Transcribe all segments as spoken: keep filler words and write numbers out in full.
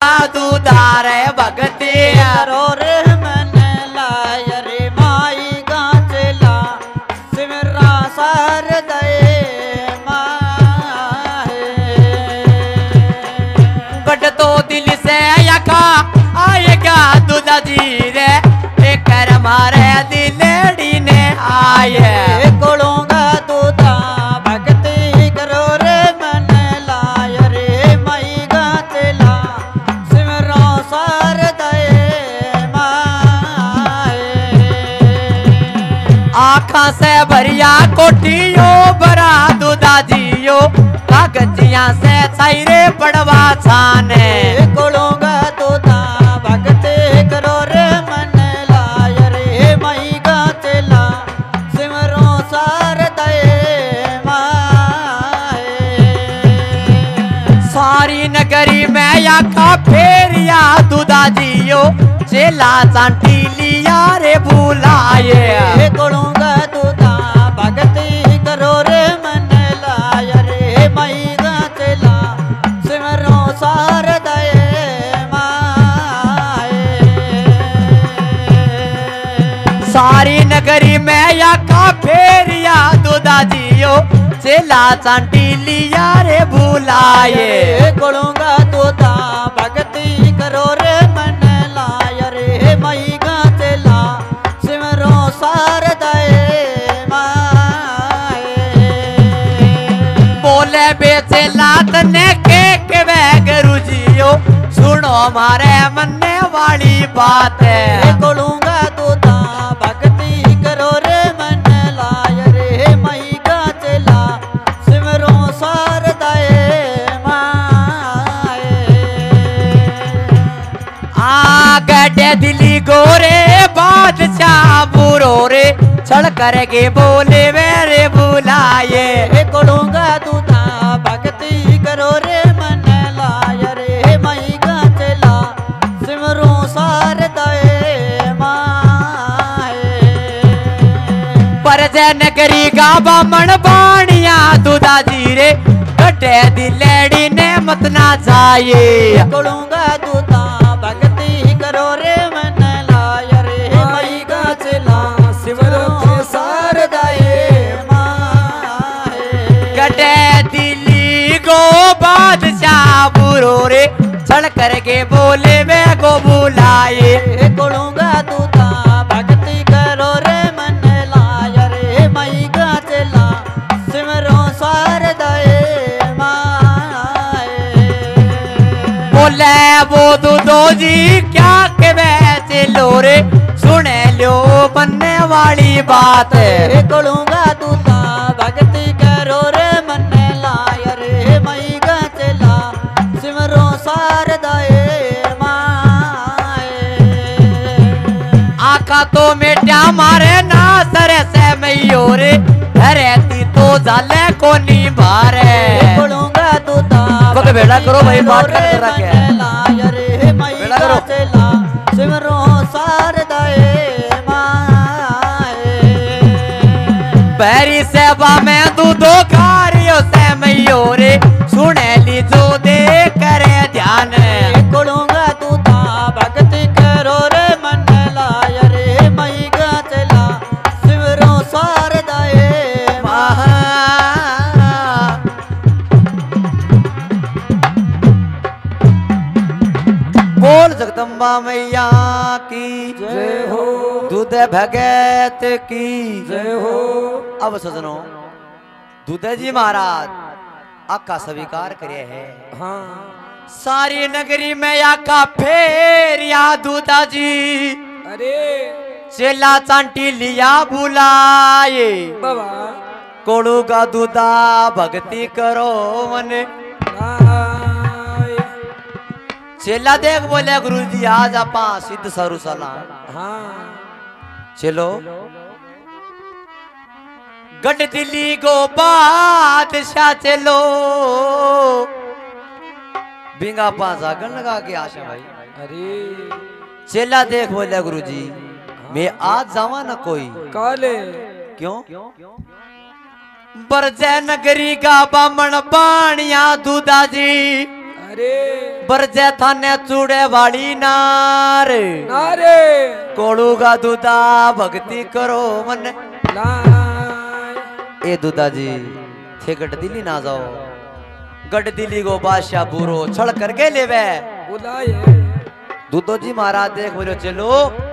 दूधार भगती करो रे मन लाय रे माई गाचला सिमरा सार दे माए गट तो दिल से यका आएगा दूधा जी रे कर मारे दिलड़ी ने आए कोलूंगा दूधा भक्ति करो रे मन लाय रे माई गाचला सिमरा सार दे माए आखा से भरिया कोठियो बरा दूधा जियो कागजिया से साइरे पड़वा छाने कोलूंगा दूधा भक्ति करो रे मन लाय रे माई गाचला सिमरो सार दे माए सारी नगरी में या का फेरिया दूधा जियो चेला चांटी लिया रे बुलाए कोलूंगा दूधा भक्ति करो रे मन लाय रे माई गाचला सिमरो सार दे माए सारी नगरी में या का फेरिया दूधा जियो चेला चांटी लिया रे बुलाए कोलूंगा दूधा भक्ति करो रे मन लाय रे माई गाचला सिमरो सार दे माए बोले बेचेला तने के के गुरु जियो सुनो मारे मनने वाली बात है कोलूंगा दूधा भक्ति करो रे मन लाय रे माई गाचला सिमरो सार दे माए आ गड्ढे दिली गोरे बादशाह बुरो रे छड़ करके बोले मेरे बुलाए कोलूंगा दूधा भक्ति करो रे मन लाय रे माई गाचला सिमरो सार दे माए पर जय नगरी गाबा मन बाणिया दूधा जी रे गड्ढे दिलेड़ी ने मत ना जाए कोलूंगा दूधा भक्ति करो रे मन लाय रे माई गाचला सिमरो सार दे माए गड्ढे दिली गो बादशाह बुरो रे छड़ करके बोले मैं को बुलाए कोलूंगा दूधा भक्ति करो रे मन लाय रे माई गाचला सिमरो सार दे माए बोले वो दूधो जी क्या के वैसे लो रे सुने लो बनने वाली बात है कोलूंगा दूधा भक्ति करो रे मन लाय रे माई गाचला सिमरो सार दे माए आखा तो मेट्या मारे ना सरे से मैयो रे धरती तो जाले को नी भारे कोलूंगा दूधा बक बेड़ा करो भाई बात कर रखे है लाय रे माई गाचला सिमरो सार दे माए पैरी सेवा में दूधो कारियो से मैयो रे सुने ली जो दे करे ध्यान कोलूंगा दूधा भक्ति करो रे मन लाय रे माई गाचला सिमरो सार दे माए बोल जगदम्बा मैया की जय हो दूध भगत की जय हो अब सजनो दूध जी महाराज आका स्वीकार करे है हाँ सारी नगरी में आका फेर या दूधा जी अरे चेला चांटी लिया बुलाए बाबा कोड़ू का दूधा भक्ति करो मन चेला देख बोले गुरु जी आज आपा सिद्ध सरू सला हाँ चलो गट दिल्ली गो बादशाह चलो बिंगा पासा गन लगा के आशा भाई अरे चेला देख बोले गुरु जी मैं आज जावा न कोई काले क्यों बरजय नगरी का बामण बाणिया दूधा जी अरे बरजे थाने चूड़े वाली नार नारे कोड़ू का दूधा भक्ति करो मन लाय ए दूधा जी थे गट दिल्ली ना जाओ गट दिल्ली को बादशाह बूरो छड़ करके लेवे बुलाए दूधो जी महाराज देख बोलो चलो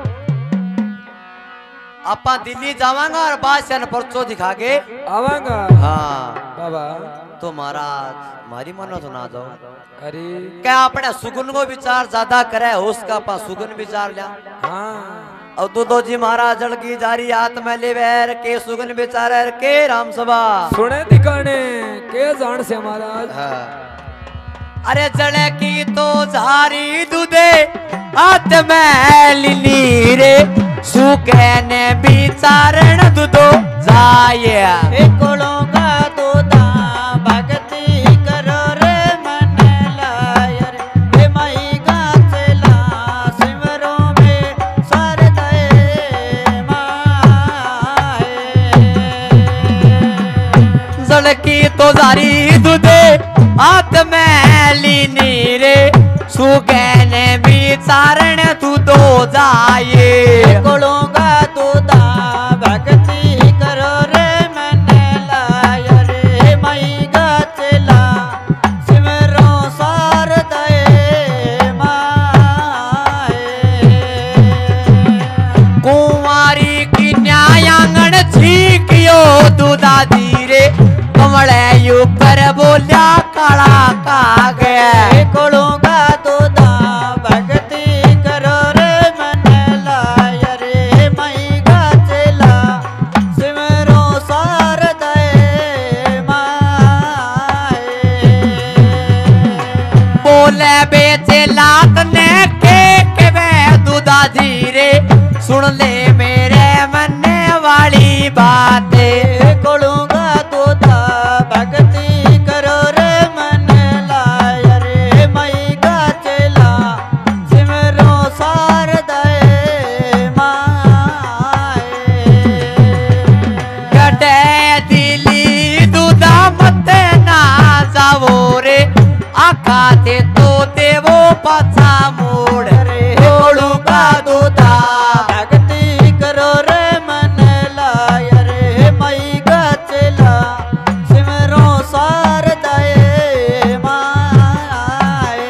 आपा दिल्ली जावांगा और बादशाह ने परचो दिखा के आवांगा हाँ बाबा तो महाराज मारी मनो तो ना जाओ अरे क्या अपने सुगुन को विचार ज्यादा करे उसका पा सुगुन विचार लिया हाँ अब दूधो जी महाराज जल की जारी हाथ में ले बैर के सुगुन विचार के राम सभा सुने दिखाने के जान से महाराज हाँ। अरे जड़े की तो जारी दूधे हाथ में लिनी रे सुके ने विचारण दूधो जाया कोलों का दूधा भक्ति करो रे मन लायर हे मई गाचला सिमरों में सर दे माए जड़की तो जारी दूधे हाथ में लीनी रे सुके ने विचारण तू तो जाए कोलों का दूधा भक्ति करो रे मन लायर हे मई गाचला सिमरों सार दे माए कुंवारी की न्यायांगण छीकियो दूधा धीरे कमले ऊपर बोलिया काला का गया कोलों का दूधा भक्ति करो रे मन लायर हे मई गाचला सिमरों सार दे माए बोले बेचे लात ने के के वे दूधा धीरे सुन ले मेरे मन वाली बातें कोलों का दूधा भक्ति करो रे मन लायर हे मई गाचला सिमरों सार दे माए गटे दिली दूधा मत ना जावो रे आखा ते तो देवो पाछा मोड़ कोलों का दूधा भक्ति करो रे मन लायर हे मई गाचला सिमरों सार दे माए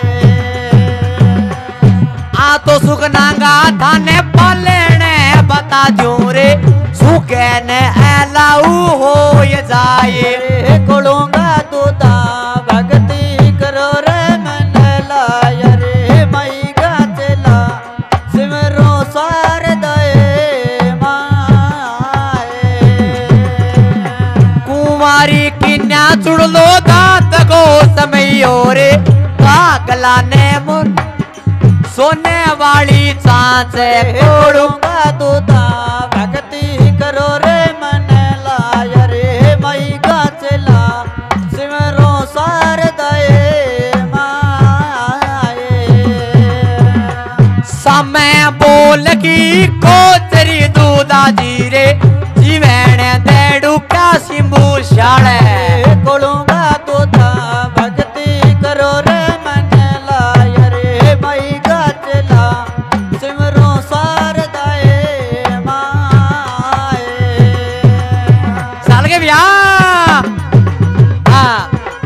आ तो सुगनांगा थाने पलेने बता दू रे सुके ने एलाऊ हो ये जाए कोलों का दूधा भक्ति करो रे मन लायर हे मई गाचला सिमरों सार दे माए कुंवारी किन्या चुड़ लो दांत को समयो रे कागला ने मुन सोने वाली चांच कोलों का दूधा भक्ति करो रे मन लायर हे मई गाचला सिमरों सार दे माए समय बोल की कोचरी दूधा जीरे जीवण देड़ू का सिंबू शाले कोलों का दूधा भक्ति करो रे मन लायर हे मई गाचला सिमरों सार दे माए चल के भैया हाँ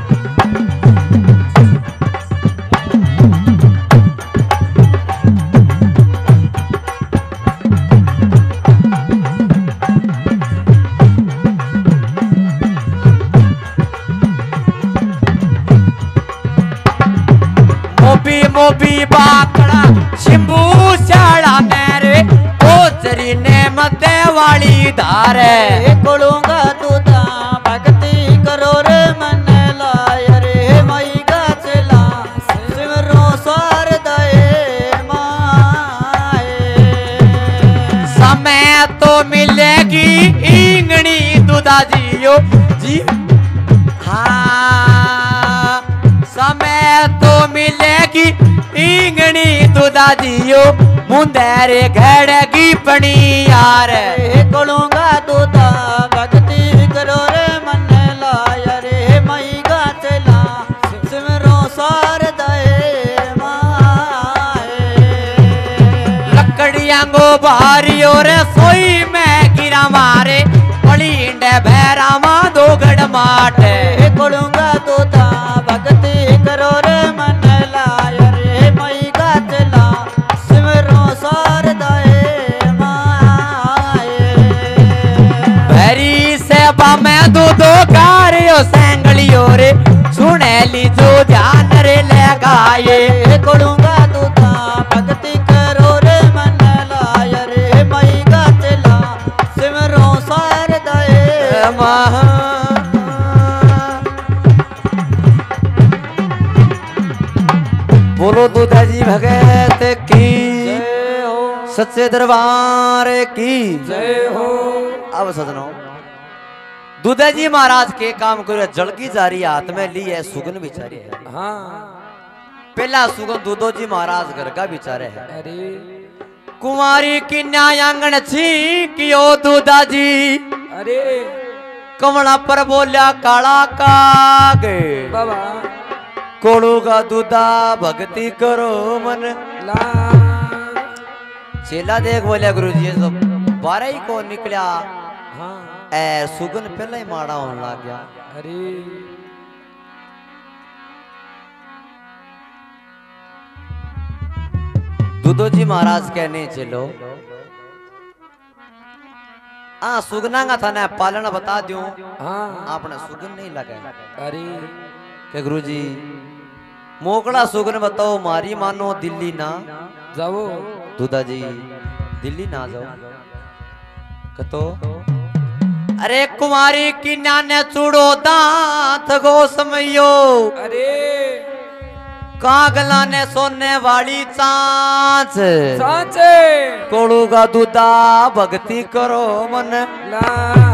मोबी मोबी बाकड़ा शिंबू शाला मेरे कोचरी ने मध्य वाली धार कोलों का दूधा भक्ति करो रे मन लायर हे मई गाचला सिमरों सार दे माए समय तो मिलेगी इंगनी दूधा जियो जी हाँ समय तो मिलेगी इंगनी दूधा जियो मुंदेरे घड़गी पड़ी यार कोलों का दूधा भक्ति करो रे मन लायर हे मई गाचला सिमरों सार दे लकड़ियांगो भारियो रे सोई में गिरा मारे पड़ींड भैरामा दो गड़ माटे कोलूंगा दूधा भक्ति करो रे मन लाय रे मई का चला सिमरो सार दाए माए भरी सेवा में दो दो कार्यो सेंगलियो रे सुने ली जो ध्यान रे लगाए कोलूंगा दूधा भक्ति करो रे मन लाय रे मई का चला सिमरो सार दाए महा बोलो दूधा जी भगत की जय हो सच्चे दरबार की जय हो। अब सजनो दूधा जी महाराज के काम करो जड़की जा रही हाथ में ली है सुगन बिचारी है। हाँ पहला सुगन दूधो जी महाराज घर का बिचारे है। अरे कुमारी की न्यायांगन छी कियो दूधा जी अरे कमला पर बोलिया काला काग बाबा कोड़ू का दूधा भक्ति करो मन ला चेला देख बोलिया गुरु जी सब बारह ही को निकलिया हाँ ए सुगन पहले ही माड़ा होने लग गया। अरे दूधो जी महाराज कहने चलो हाँ सुगना का था ना पालन बता दूं हाँ आपने सुगन नहीं लगा अरे के गुरु जी मोकड़ा सुगन बताओ मारी मानो दिल्ली ना जाओ दूधा जी दिल्ली ना जाओ कतो अरे कुमारी की नाने चूड़ो दांत गो समयो अरे कागला ने सोने वाली चांच सांचे कोड़ू का दूधा भक्ति करो मन ला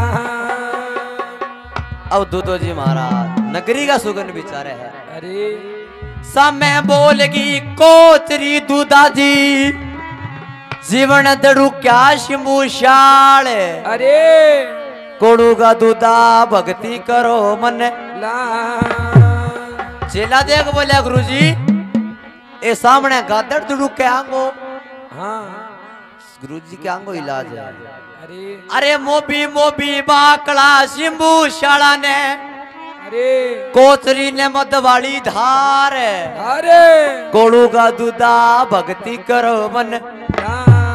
अब दूधो जी महाराज नगरी का सुगन बिचारे है। अरे सामे बोलगी कोचरी दूधा जी जीवन दड़ू क्या शिंबू शाल अरे कोड़ू का दूधा भक्ति करो मन ला चेला देख बोलिया गुरु जी ए सामने गादड़ दड़ू के आंगो हाँ गुरु जी के आंगो इलाज है। अरे अरे मोबी मोबी बाकड़ा शिंबू शाला ने अरे कोचरी ने मद वाली धार अरे कोड़ू का दूधा भक्ति करो मन। ला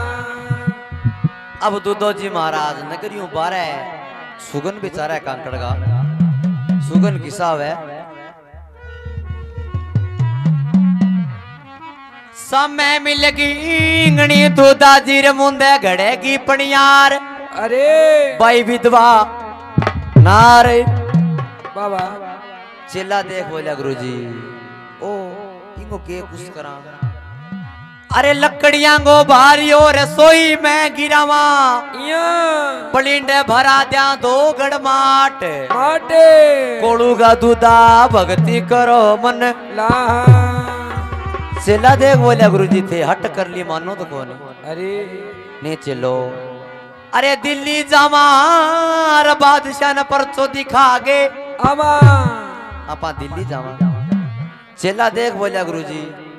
अब दूधो जी महाराज नगरियों बारह सुगन बेचारा कांकड़ का सुगन किसाव है। समय मिलगी इंगनी दूधा जीर मुंदे घड़ेगी पनियार अरे बाई विधवा नारे बाबा चेला देख बोलिया गुरु जी ओ इनको के कुछ करा अरे लकड़ियां गो भारियो रसोई में गिरावा यहाँ पलिंडे भरा द्या दो गड़ माट माटे कोड़ू का दूधा भक्ति करो मन ला चेला देख बोलिया गुरु जी थे हट कर ली मानो तो कौन अरे ने चलो अरे दिल्ली जामार बादशाह न परचो दिखा गे आवा आपा दिल्ली जावा चेला देख बोलिया गुरु जी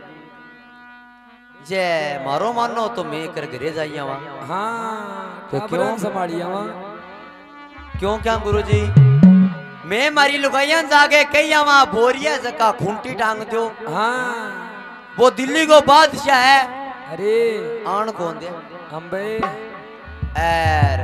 जे मारो मानो तो मैं कर घरे जाइया वहां हाँ तो तो क्यों? क्यों संभालिया वहाँ क्यों क्या गुरु जी मैं मारी लुगाइया जाके कही वहां बोरिया जका खूंटी टांग दो हाँ वो दिल्ली को बादशाह है अरे आन कौन दे अम्बे एर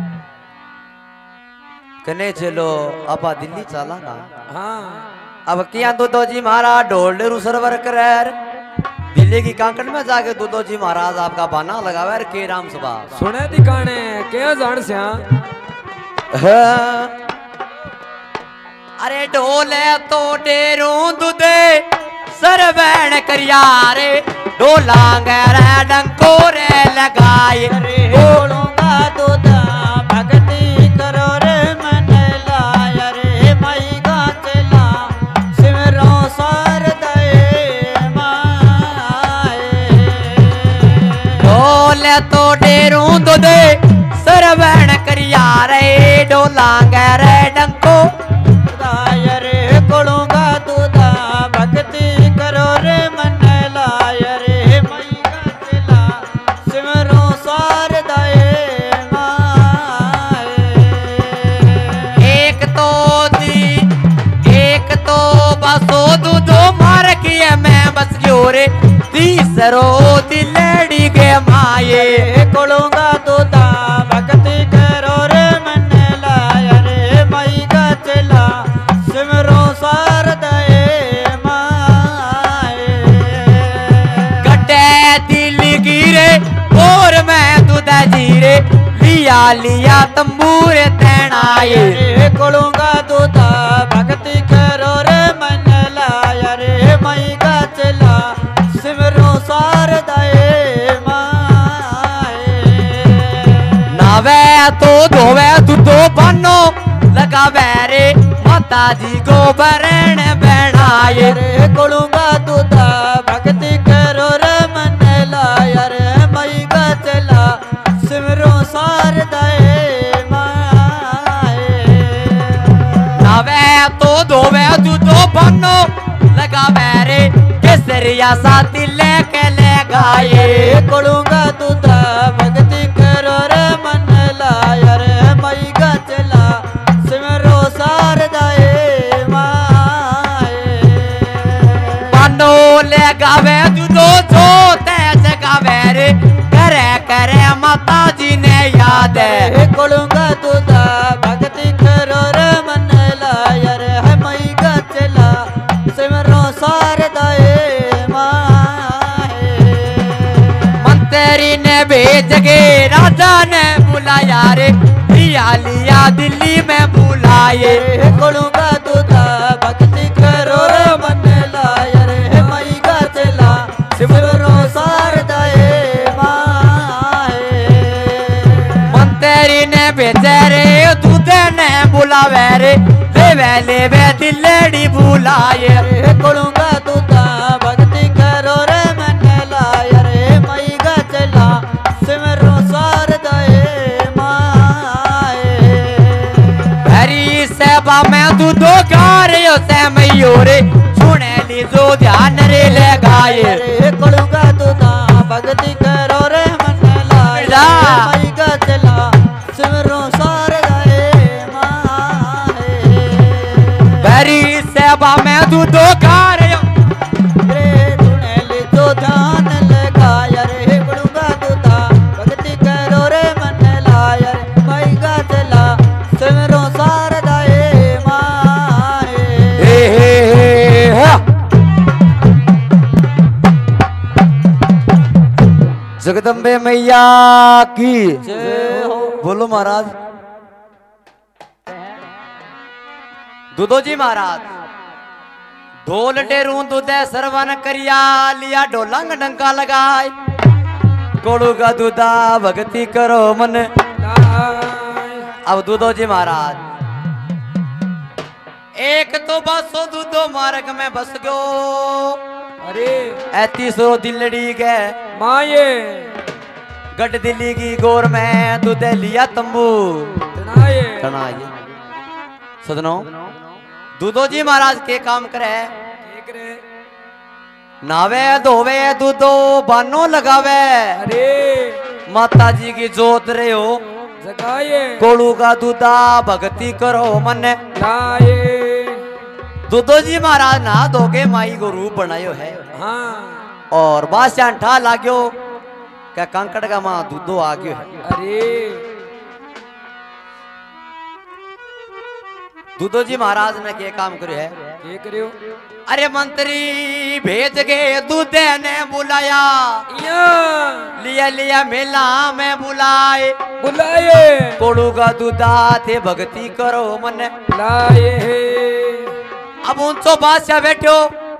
कने चलो आपा दिल्ली चला ना हाँ अब किया दूधो जी महाराज ढोल सरवर कर दिल्ली की कांकड़ में जाके दूधो जी महाराज आपका बाना लगावा के राम सभा सुने दिखाने क्या जान से हाँ। अरे ढोले तो डेरू दूधे सरवैन करिया रे ढोलांगे डंको रे लगाए रे कोलूंगा दूधा भक्ति करो रे मन लाय रे मई का चला सिमरो सार दे माए ढोले तो डेरू दूधे सरवैन करिया रे ढोलांगे रे डंको दाय रे कोलूंगा दूधा भक्ति करो रे मन लाय रे मई का चला सिमरो रे तीसरो दिलड़ी के माये कोलूंगा दूधा भक्ति करो रे मन लाया रे मई का चला सिमरो शारदाए माए कटे दिल गिरे और मैं दूधा जीरे लिया लिया तंबूर तैनाए कोलूंगा दूधा भक्ति करो रे मन लाया रे मई का चला सिमरो शारदाए माए नावे तो धोवे तू तो बनो लगावे रे माता जी को बरण बनाए रे कोलूंगा दूधा भक्ति करो रे मन लाया रे मई का चला सिमरो शारदाए माए नावे तो धोवे तू तो बनो लगावे रे केसरिया साथी लेके ले गाए कोलूंगा दूधा भक्ति करो रे मन लाया रे मई का चला सिमरो शारदाए माए बनो ले गावे तू तो जोते जगावे रे करे करे माता जी ने याद है कोलूंगा दूधा भक्ति करो रे मन लाया रे मई का चला सिमरो शारदाए माए मंत्री ने भेज के राजा ने बुलाया रे लिया लिया दिल्ली में बुलाए कोलूंगा दूधा भक्ति करो रे मन लाया रे मई का चला सिमरो शारदाए माए मंत्री ने भेजे रे दूधे ने बुलावे रे लेवे लेवे दिल्ली बुलाए कोलूंगा दूधा भक्ति करो रे मन लाया रे मई का चला सिमरो शारदाए माए हरी सेवा में दूधो कार्यो से मैयो रे सुने ली जो ध्यान रे ले गाए कोलूंगा दूधा भक्ति करो रे मन लाया रे मई का चला सिमरो शारदाए माए हरी सेवा में दूधो कार्यो रे सुने ले तो ध्यान लगाया रे कोलूंगा दूधा भक्ति करो रे मन लाया रे मई का चला सिमरो शारदाए माए हे हे हे हा। जगदम्बे मैया की जय हो बोलो महाराज दूधो जी महाराज ढोल टेरू दूधे सरवन करिया लिया ढोलंग डंका लगाए कोड़ू का दूधा भक्ति करो मन अब दूधो जी महाराज एक तो बसो दूधो मार्ग में बस गयो अरे ऐतीसरो दिल्ली के माये गट दिल्ली की गोर में दूधे लिया तंबू तनाये तनाये सदनो दूधो जी महाराज के काम करे ठीक रे नावे धोवे दूधो बानो लगावे अरे माता जी की जोत रे हो जगाये कोड़ू का दूधा भक्ति करो मन लाए दूधो जी महाराज ना धोके माई को रूप बनायो है हाँ और बादशाह ठा लाग्यो क्या कंकड़ का माँ दूधो आ गयो है अरे दूधो जी महाराज ने के काम करे है ये करियो अरे मंत्री भेज के दूधे ने बुलाया या लिया लिया मेला में बुलाए बुलाए कोड़ू का दूधा थे भक्ति करो मन लाए अब उनसो बादशाह बैठो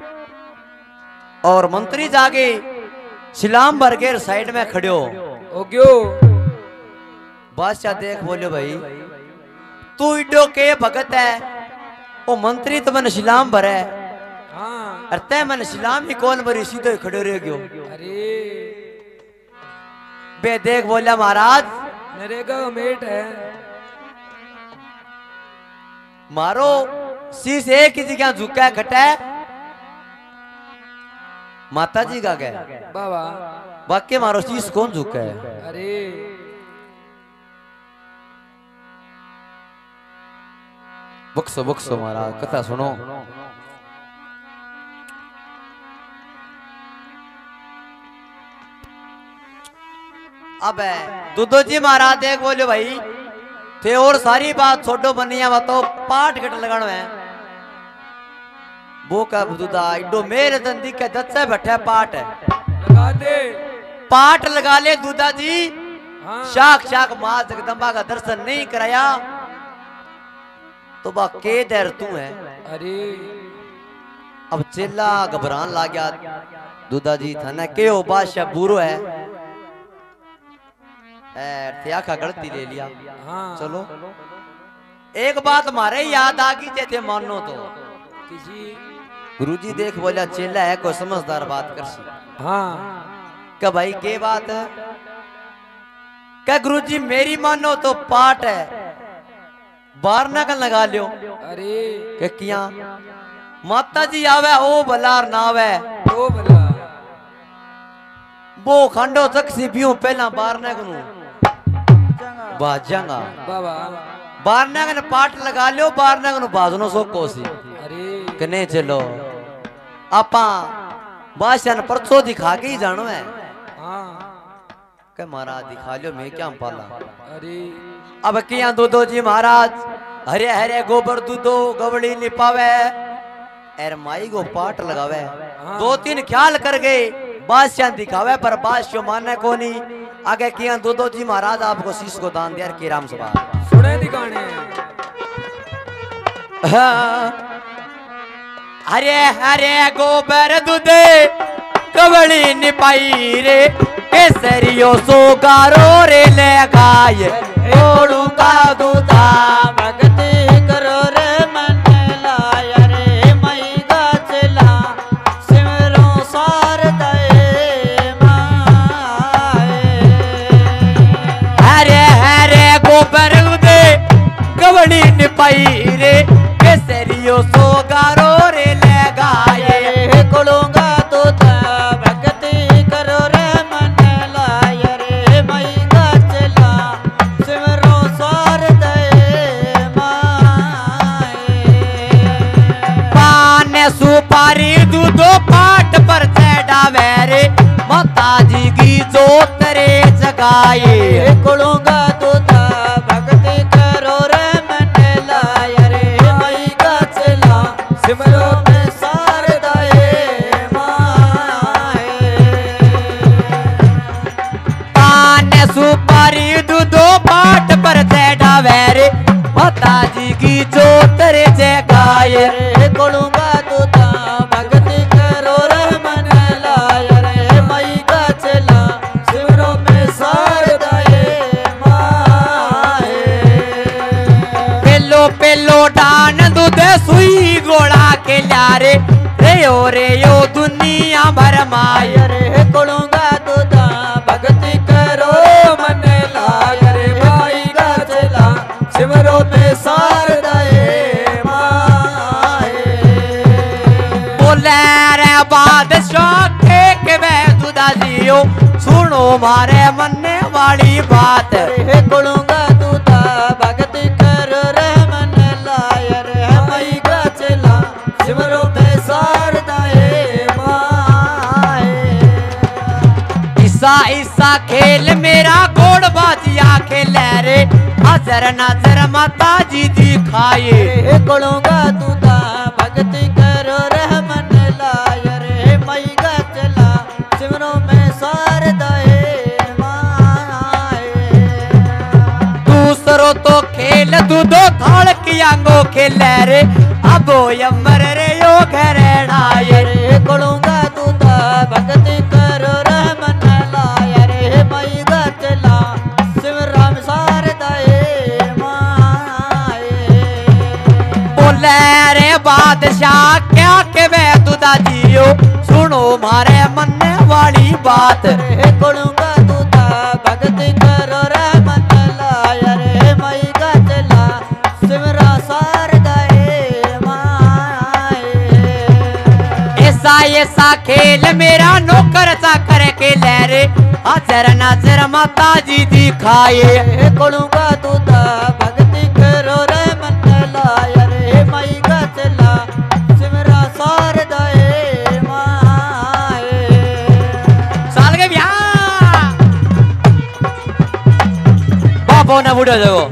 और मंत्री जागे शिलाम बरगेर साइड में खड़ो ओ क्यों बादशाह देख बोलो भाई तू इडो के भगत है ओ मंत्री तो मन शिलाम भरे हाँ अरे मन शिलाम ही कौन भरी सीधे खड़े रह गयो अरे बे देख बोला महाराज नरेगा का मेट है मारो शीश एक ही जगह झुका है खटा है माता जी का क्या बाबा बाकी मारो शीश कौन झुका है अरे बक्सो बक्सो महाराज कथा सुनो अब दुदो जी महाराज देख बोलो भाई थे और सारी बात छोड़ो बनिया बताओ पाठ घट लगानो है वो का दुदा इडो मेरे दंदी के दत से बैठा पाठ है लगा दे पाठ लगा ले दुदा जी हाँ शाक शाक मां जगदम्बा का दर्शन नहीं कराया तो बा के दर तू है अरे अब चेला घबरान ला गया दुदा जी थाने के ओ बादशाह बुरो है ए आखा गलती ले लिया हाँ चलो एक बात हमारे याद आ गई जैसे मानो तो किसी गुरुजी देख बोला चेला है कोई समझदार बात कर सी हाँ क्या भाई के बात है क्या गुरुजी मेरी मानो तो पाठ है बार ना का लगा लियो अरे के किया माता जी आवे ओ बलार ना आवे ओ भला वो खंडो तक सी पियो पहला बार ना कनु बाजांगा बाबा बार ना कन पाठ लगा लियो बार ना कनु बाजनो सो कोसी अरे कने चलो आपा बादशाह ने परसों दिखा के ही जानो है हाँ के महाराज दिखा लियो मैं क्या पाला अरे अब किया दूधो जी महाराज हरे हरे गोबर दूधो गवड़ी लिपावे एर माई को पाठ लगावे दो तीन ख्याल कर गए बादशाह दिखावे पर बादशाह माने को नहीं आगे किया दूधो जी महाराज आपको शीश को दान दिया के राम सभा सुने दिखाने हाँ। हरे हरे गोबर दूधे गवड़ी निपाई रे केसरियो सो गारो रे ले गाय ओड़ू का दूधा भक्ति करो रे मन लाय रे मई गाचला सिमरो सार दे माए हरे हरे गोबर दूधे गवड़ी निपाई रे केसरियो सो गारो रे ले गाय रे कोलूंगा तो भक्ति करो रे मन लाय रे मई गाचला सिमरो सार दे माए पान सुपारी दूधो पाठ पर चढ़ावे रे माता जी की जोत रे जगाए कोलूंगा तो भक्ति करो रे मन लाय रे मई गाचला सिमरो में सार दे माए पान सुपारी दूधो पाठ पर चढ़ावे रे माता जी की जोत रे जगाए रे कोलूंगा तो भक्ति करो रे मन लाय रे मई गाचला सिमरो में सार दे माए पेलो पेलो डान दूध सुई गोड़ा के लारे रे ओ रे ओ दुनिया भर माय रे कोलूंगा तो भक्ति करो मन लाय रे मई गाचला सिमरो में सार दे माए बोले रे बादशाह के के वे दुदा जियो सुनो मारे मन्ने वाली बात रे कोलूंगा तो भक्ति करो रे मन लाय रे मई गाचला सिमरो में सार दे माए ईसा ईसा खेल मेरा घोड़ बाजिया खेल रे हजर नजर माता जी दिखाए रे कोलूंगा तू भक्ति करो रे मन लाय रे मई गाचला सिमरो में सार दे माए दूसरो तो खेल दूधो थाल कियांगो खेल रे अबो यमर रे यो घरेणाए रे कोलूंगा तू भक्ति करो रे मन लाय रे मई गाचला सिमरो में सार दे माए बोले रे बादशाह क्या के वे दुदा जियो सुनो मारे मन्ने वाली बात रे कोलूंगा तू भक्ति करो रे मन लाय रे मई गाचला सिमरा सार दे माए ऐसा ऐसा खेल मेरा नौकर चाकर के ले रे हजर नजर माता जी दिखाए रे कोलूंगा तू भक्ति करो रे मन लाय रे मई गाचला सिमरा सार दे माए साल के ब्याह पौने बूढ़े जगो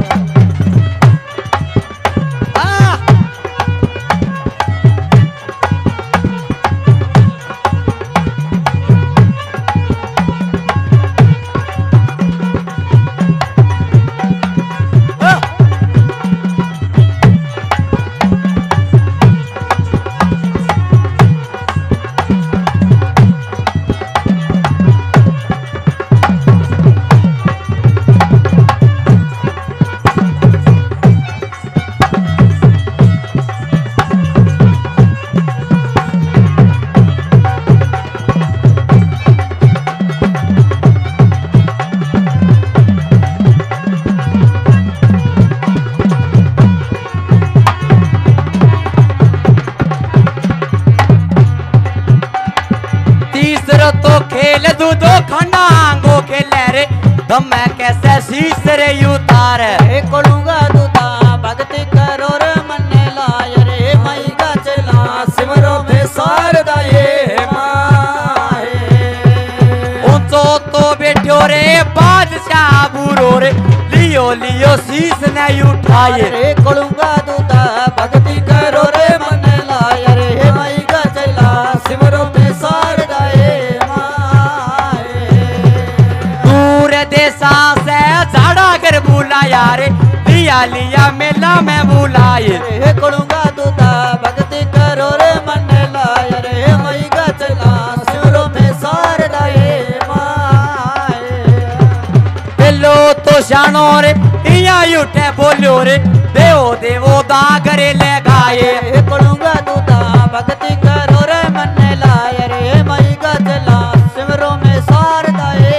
तो खेल दूधो खंडांगो खेले रे दम कैसे शीश रे उतार कोलूंगा दूधा भक्ति करो रे मन लाय रे मई का चला सिमरो में शारदा ये माए ऊंचो तो बैठो रे बादशाह बूरो रे लियो लियो शीश ने उठाए रे कोलूंगा दूधा भक्ति करो रे मन लाय रे मई का चला सिमरो में शारदा ये देशा से झाड़ा कर बुलाया रे लिया लिया मेला में बुलाए रे कोलूंगा दूधा भक्ति करो रे मन लाय रे मई का चला सिमरो में शारदा ये माए पेलो तो शानो रे इया उठे बोलो रे देवो देवो दागरे ले गाए रे कोलूंगा दूधा भक्ति करो रे मन लाय रे मई का चला सिमरो में शारदा ये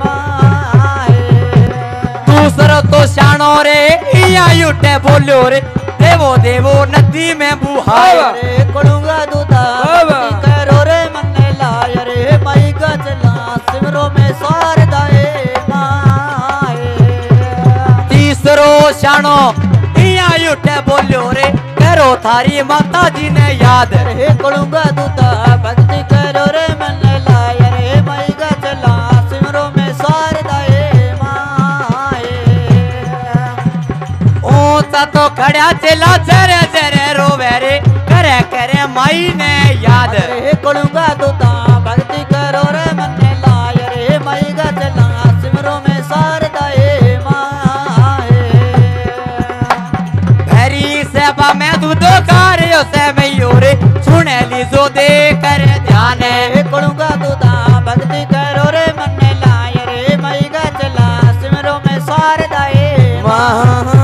दूसरा तो शानो रे इया उठे बोलो रे देवो देवो नदी में बुहाए रे कोलूंगा दूधा भक्ति करो रे मन लाय रे मई का चला सिमरो में शारदा ये माए तीसरो शानो इया उठे बोलो रे करो थारी माता जी ने याद रे कोलूंगा दूधा भक्ति करो रे मन लाय रे मई का चला सिमरो में शारदा ये तो खड़ा चला जरे जरे रोवे रे करे करे माई ने याद रे कोलूंगा दूधा भक्ति करो रे मन लाय रे मई का चला सिमरो में शारदा ये माए भरी सेवा में दूधो कार्यो से मैयो रे सुने लीजो दे कर ध्यान रे कोलूंगा दूधा भक्ति करो रे मन लाय रे मई का चला सिमरो में शारदा ये माए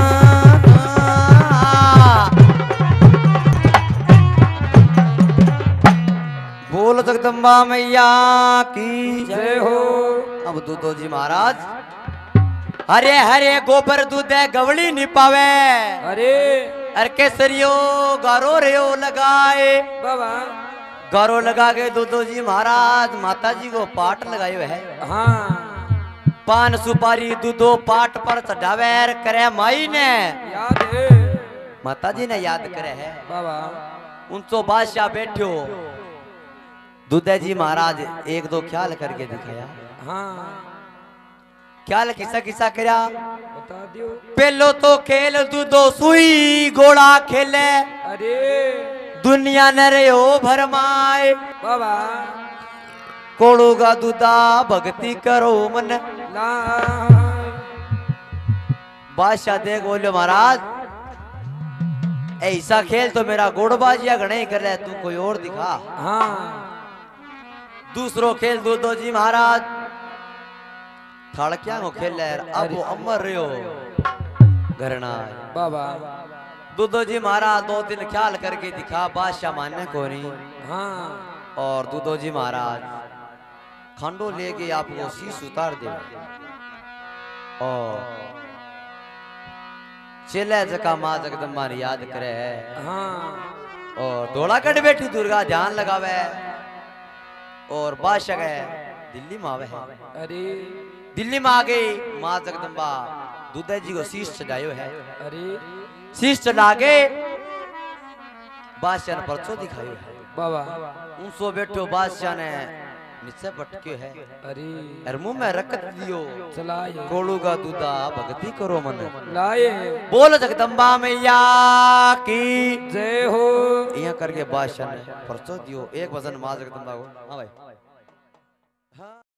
बोल जगदम्बा मैया की जय हो। अब दूधो जी महाराज हरे हरे गोबर दूध गवली निपावे अरे अरे केसरियो गारो रेयो लगाए बाबा गारो लगा के दूधो जी महाराज माता जी को पाठ लगायो है हाँ पान सुपारी दूधो पाठ पर चढ़ावे करे माई ने याद है माता जी ने याद करे है बाबा उनसो बादशाह बैठो दूधे जी महाराज एक दो ख्याल करके दिखाया हाँ ख्याल किसा किसा करया बता दियो पहलो तो खेल दूधो सुई घोड़ा खेले अरे दुनिया न रहो भरमाए बाबा कोड़ूगा दूधा भक्ति करो मन ला बादशाह देख बोलो महाराज ऐसा खेल तो मेरा गोड़बाजिया गणे कर रहा है तू कोई और दिखा हाँ दूसरो खेल दूधो जी महाराज थड़किया को खेल है अब वो अमर रहो घरना बाबा दूधो जी महाराज दो दिन ख्याल करके दिखा बादशाह मानने को नहीं हाँ और दूधो जी महाराज खंडो लेके आपको शीश उतार दे और चले जका माँ जगदम्बा ने याद करे है हाँ और दौड़ा कट बैठी दुर्गा ध्यान लगावे और बादशाह गए दिल्ली में आवे है अरे दिल्ली में आ गई माँ जगदम्बा दूधे जी को शीश चढ़ायो है अरे शीश चढ़ा के बादशाह ने परचो दिखायो है बाबा उनसो बैठो बादशाह ने नीचे पटक्यो है अरे अर मुंह में रखत दियो चलाए कोड़ू का दूधा भक्ति करो मन लाए बोल जगदम्बा मैया की जय हो यहाँ करके भाषण परसों दियो एक वजन मां जगदम्बा को हाँ भाई हाँ